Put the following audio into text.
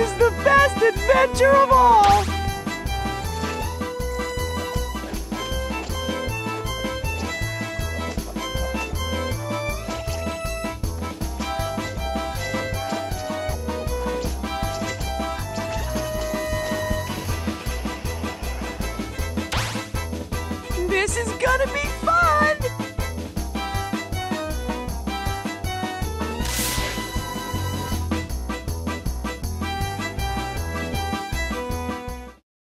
is the best adventure of all! This is gonna be